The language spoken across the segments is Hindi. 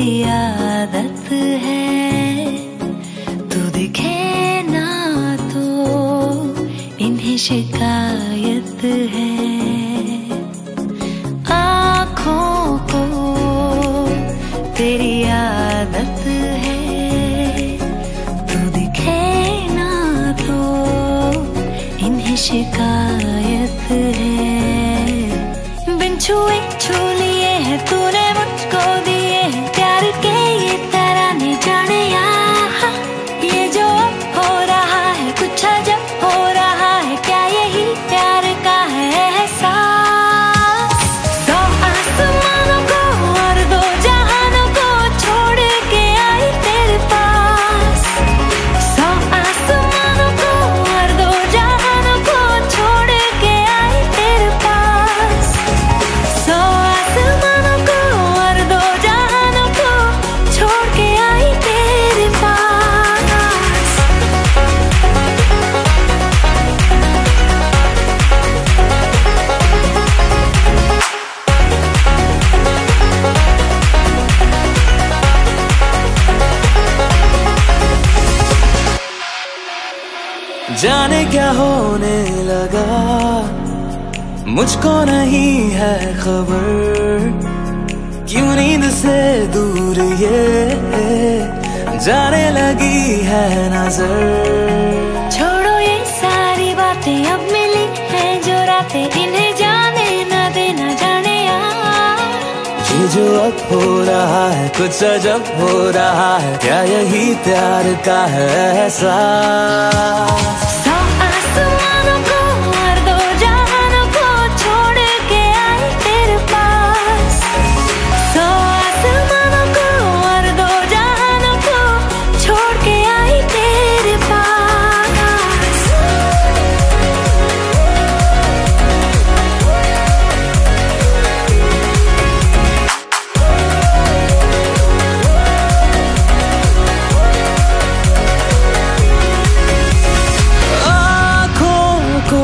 तेरी आदत है, तू दिखे ना तो इन्हें शिकायत है। आँखों को तेरी आदत है, तू दिखे ना तो इन्हें शिकायत है। बिन छुए छू लिए है तूने मुझको दिए हैं प्यार के ये तराने जाने यहाँ। ये जो हो रहा है कुछ अजब हो रहा है, क्या यही प्यार का है एहसास। सौ आसमानों को और दो जहानों को छोड़ के आई तेरे पास। सौ आसमानों को और दो जहानों को छोड़ के आई तेरे पास। सौ आसमानों को और दो जहानों को छोड़ के आई तेरे पास। जाने क्या होने लगा, मुझको नहीं है खबर। क्यों नींद से दूर ये जाने लगी है नजर। छोड़ो ये सारी बातें, अब मिली है जो रातें, इन्हें जाने न देना जाने यार। ये जो अब हो रहा है कुछ अजब हो रहा है, क्या यही प्यार का है एहसास। सौ आसमानों को और दो जहानों को छोड़ के आई तेरे पास। सौ आसमानों को और दो जहानों को छोड़ के आई तेरे पास। आँखों को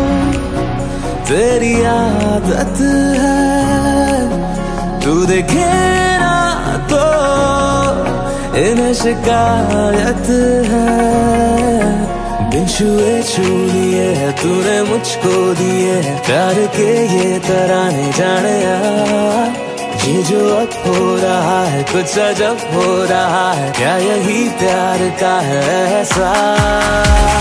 तेरी आदत है, तू देखे ना तो इन्हें शिकायत है। बिन छुए छू लिए है तूने मुझको दिए हैं प्यार के ये तराने जाने यार। ये जो अब हो रहा है कुछ अजब हो रहा है, क्या यही प्यार का है एहसास।